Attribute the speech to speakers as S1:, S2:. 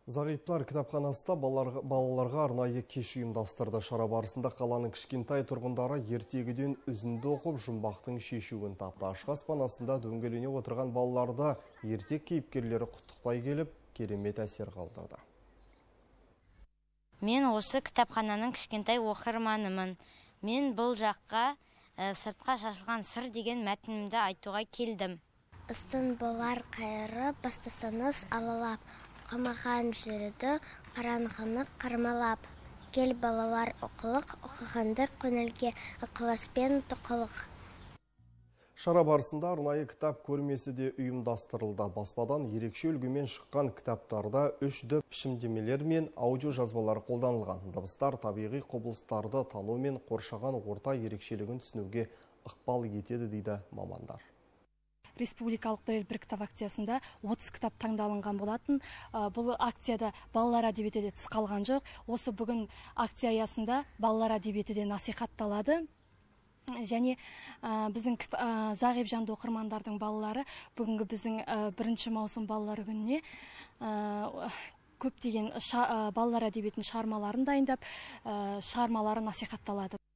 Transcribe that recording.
S1: Зағиптар кітапханасында балаларға арнайы кеш ұйымдастырды. Шара барысында қаланың кішкентай тұрғындары ертегіден үзінді оқып жұмбақтың шешуін тапты. Ашық аспан астында дөңгелене отырған балаларды ертек кейіпкерлері құттықтай келіп, керемет әсер қалдырды.
S2: Мен осы кітапхананың кішкентай оқырманымын. Мен бұл жаққа сыртқа шашылған сыр деген мәтінімді айтуға келдім.
S3: Ыстын болар қайыры бастасаңыз алалап, қамаған жүрді қараңғыны қармалап. Кел балалар оқылық, оқығанды көңілге ықыласпен тоқылық.
S1: Шара барысында арнайы кітап көрмесі де ұйымдастырылды. Баспадан ерекше үлгімен шыққан кітаптарда 3D пішімдемелер мен аудио жазбалар қолданылған. Дыбыстар табиғи құбылыстарды тану мен қоршаған орта ерекшелігін түсінуге ықпал етеді дейді мамандар.
S4: Республикалық бір кітап акциясында 30 кітап таңдалынған болатын. Бұл акцияда балалар әдебиеті де тыс қалған жоқ. Осы бүгін акция аясында балалар әдебиеті де насихатталады. Және біздің зағип жанды оқырмандардың балалары бүгінгі біздің 1 маусым балалар күніне көптеген балалар әдебиетінің шығармаларын дайындап, шығармалары насихатталады.